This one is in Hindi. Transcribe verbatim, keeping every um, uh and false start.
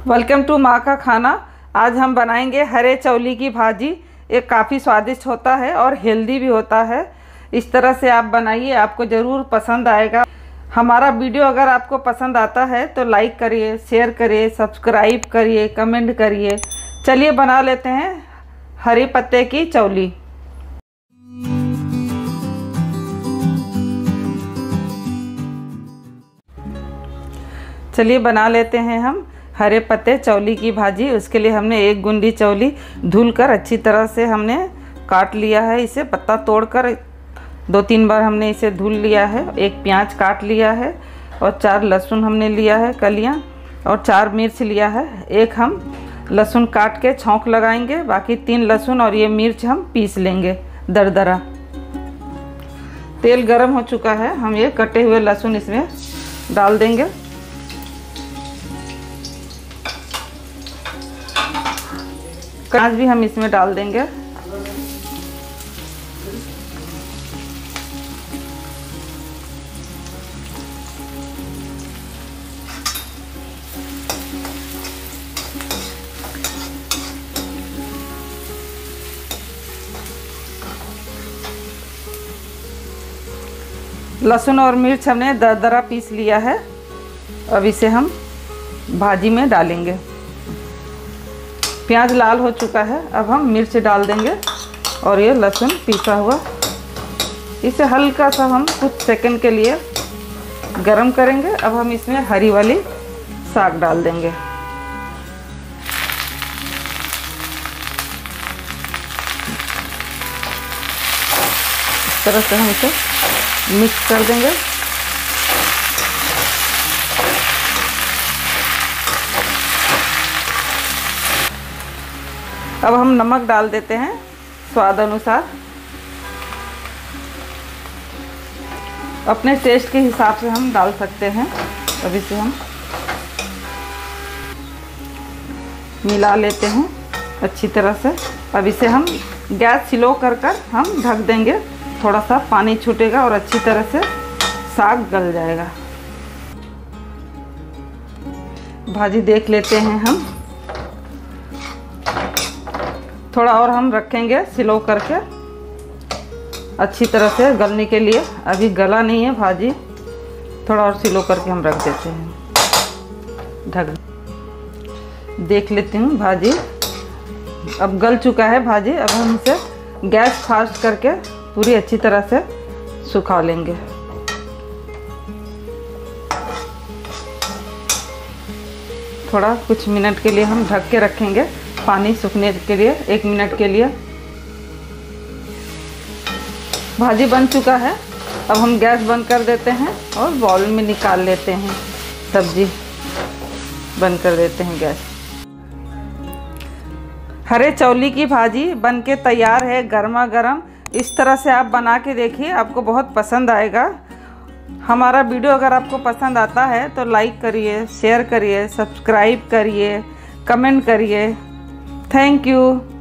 वेलकम टू माँ का खाना। आज हम बनाएंगे हरे चौली की भाजी। ये काफ़ी स्वादिष्ट होता है और हेल्दी भी होता है। इस तरह से आप बनाइए, आपको ज़रूर पसंद आएगा। हमारा वीडियो अगर आपको पसंद आता है तो लाइक करिए, शेयर करिए, सब्सक्राइब करिए, कमेंट करिए। चलिए बना लेते हैं हरे पत्ते की चौली। चलिए बना लेते हैं हम हरे पत्ते चौली की भाजी। उसके लिए हमने एक गुंडी चौली धुलकर अच्छी तरह से हमने काट लिया है। इसे पत्ता तोड़कर दो तीन बार हमने इसे धुल लिया है। एक प्याज काट लिया है और चार लहसुन हमने लिया है कलियां, और चार मिर्च लिया है। एक हम लहसुन काट के छौंक लगाएंगे, बाकी तीन लहसुन और ये मिर्च हम पीस लेंगे दरदरा। तेल गरम हो चुका है, हम ये कटे हुए लहसुन इसमें डाल देंगे। प्याज भी हम इसमें डाल देंगे। लहसुन और मिर्च हमने दरदरा पीस लिया है। अब इसे हम भाजी में डालेंगे। प्याज लाल हो चुका है, अब हम मिर्च डाल देंगे और ये लहसुन पीसा हुआ। इसे हल्का सा हम कुछ सेकंड के लिए गरम करेंगे। अब हम इसमें हरी वाली साग डाल देंगे। इस तरह से हम इसे मिक्स कर देंगे। अब हम नमक डाल देते हैं स्वाद अनुसार। अपने टेस्ट के हिसाब से हम डाल सकते हैं। अब इसे हम मिला लेते हैं अच्छी तरह से। अब इसे हम गैस स्लो कर कर हम ढक देंगे। थोड़ा सा पानी छूटेगा और अच्छी तरह से साग गल जाएगा। भाजी देख लेते हैं हम। थोड़ा और हम रखेंगे स्लो करके अच्छी तरह से गलने के लिए। अभी गला नहीं है भाजी, थोड़ा और स्लो करके हम रख देते हैं ढक। देख लेती हूँ भाजी अब गल चुका है भाजी। अब हम इसे गैस फास्ट करके पूरी अच्छी तरह से सुखा लेंगे। थोड़ा कुछ मिनट के लिए हम ढक के रखेंगे, पानी सूखने के लिए एक मिनट के लिए। भाजी बन चुका है। अब हम गैस बंद कर देते हैं और बाउल में निकाल लेते हैं। सब्जी बंद कर देते हैं गैस। हरे चौली की भाजी बन के तैयार है, गर्मा गर्म। इस तरह से आप बना के देखिए, आपको बहुत पसंद आएगा। हमारा वीडियो अगर आपको पसंद आता है तो लाइक करिए, शेयर करिए, सब्सक्राइब करिए, कमेंट करिए। Thank you.